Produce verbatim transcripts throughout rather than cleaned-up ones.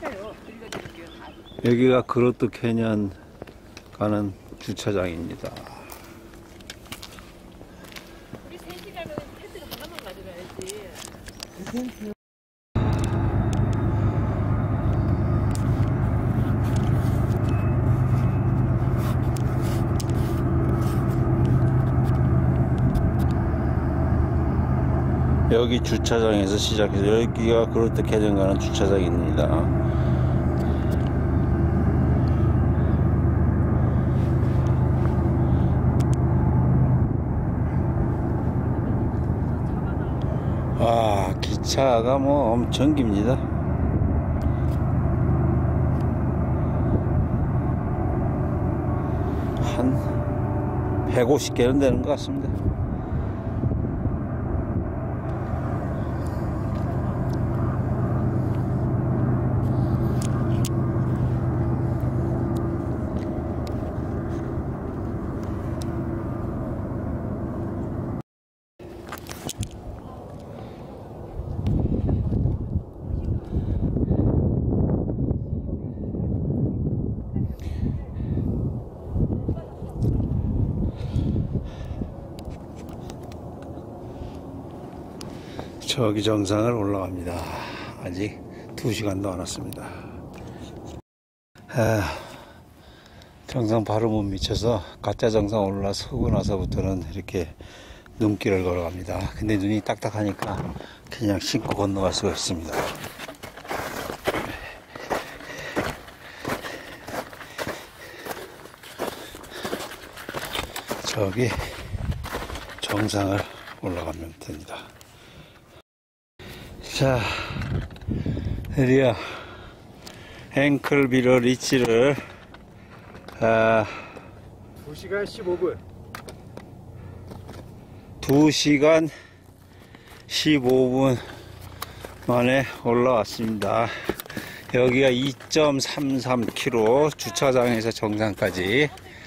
여기가 그로트 캐년 가는 주차장입니다. 우리 셋이 가면 텐트를 하나만 가져가야지. 여기 주차장에서 시작해서 여기가 그로트 캐년 가는 주차장입니다. 와, 기차가 뭐 엄청 깁니다. 한 백오십 개는 되는 것 같습니다. 저기 정상을 올라갑니다. 아직 두 시간도 안 왔습니다. 아, 정상 바로 못 미쳐서 가짜 정상 올라서고 나서부터는 이렇게 눈길을 걸어갑니다. 근데 눈이 딱딱하니까 그냥 신고 건너갈 수가 있습니다. 저기 정상을 올라가면 됩니다. 자, 드디어 앵클비러 리치를 아, 두 시간 십오 분 두 시간 십오 분 만에 올라왔습니다. 여기가 이 점 삼삼 킬로미터, 주차장에서 정상까지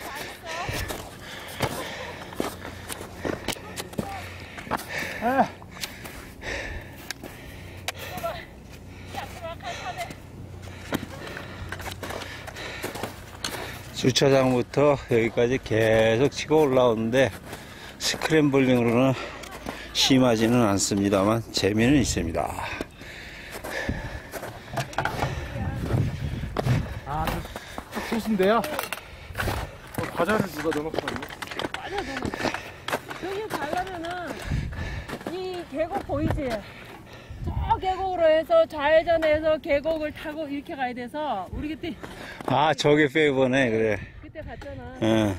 아. 주차장부터 여기까지 계속 치고 올라오는데 스크램블링으로는 심하지는 않습니다만 재미는 있습니다. 아, 저 좋으신데요? 어, 과자를 누가 넣어놓고 왔네? 맞아, 너무. 여기 가려면은 이 계곡 보이지? 저 계곡으로 해서 좌회전해서 계곡을 타고 이렇게 가야 돼서 우리 그때 아, 저게 페이버네. 그래. 그때 갔잖아. 응.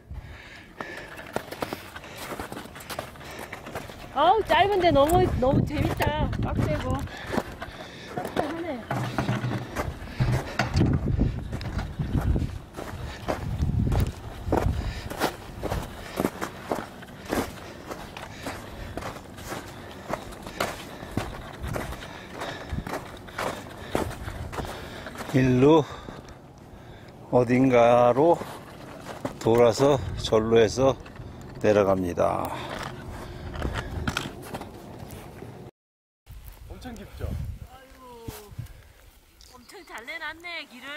아우, 짧은데 너무 너무 재밌다. 빡세고. 하네. 일로 어딘가로 돌아서 절로 해서 내려갑니다. 엄청 깊죠? 아이고, 엄청 잘 내놨네 길을.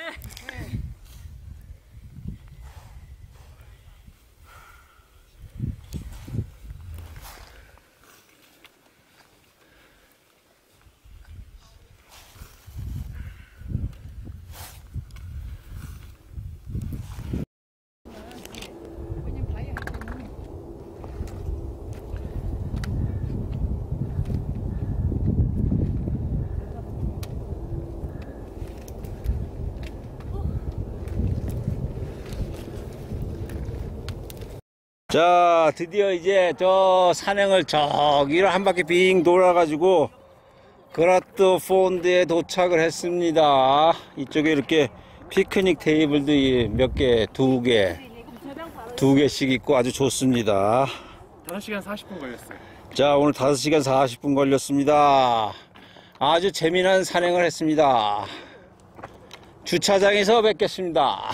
자, 드디어 이제 저 산행을 저기로 한 바퀴 빙 돌아가지고 그라트 폰드에 도착을 했습니다. 이쪽에 이렇게 피크닉 테이블도 몇 개, 두 개, 두 개씩 있고 아주 좋습니다. 다섯 시간 사십 분 걸렸어요. 자, 오늘 다섯 시간 사십 분 걸렸습니다. 아주 재미난 산행을 했습니다. 주차장에서 뵙겠습니다.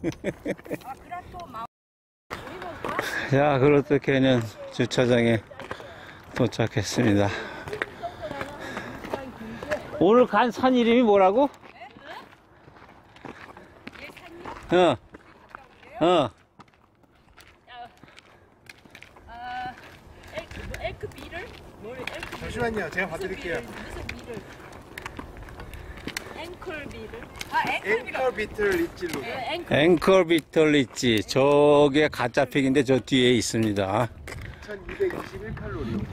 자, 그로트 캐년 주차장에 도착했습니다. 오늘 간 산 이름이 뭐라고? 어, 어. 아, 에크, 뭐, 에크 비를? 뭘 에크 잠시만요, 제가 봐드릴게요. 무슨 비를? 앵콜 비를? 아, 앵콜 비를. 앵커 비틀 리찔로. 네, 앵콜. 앵커 비틀리지. 저게 가짜 팩인데 저 뒤에 있습니다. 천이백이십일 칼로리. 네,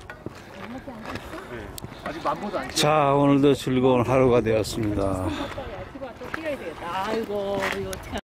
아직 만보도 안 자, 오늘도 즐거운 하루가 되었습니다. 또 뛰어야 되겠다. 아이고, 이거 어떡하